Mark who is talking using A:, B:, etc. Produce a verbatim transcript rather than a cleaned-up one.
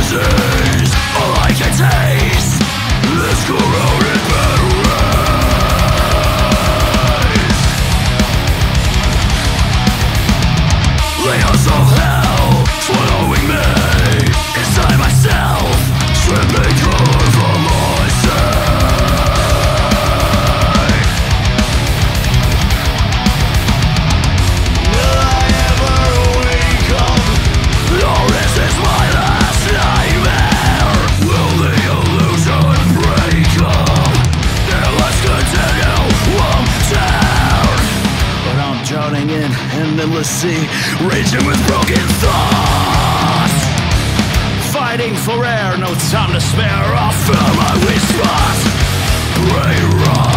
A: disease. All I can taste is corroded batteries. Layers of hell swallowing me inside myself, stripping color from myself. Will I ever wake up? Or is this my last nightmare? Will the illusion break up? Then let's continue on down. But I'm drowning in an endless sea, raging with broken thoughts, fighting for air, no time to spare. I'll fill my weak spots, brain rot.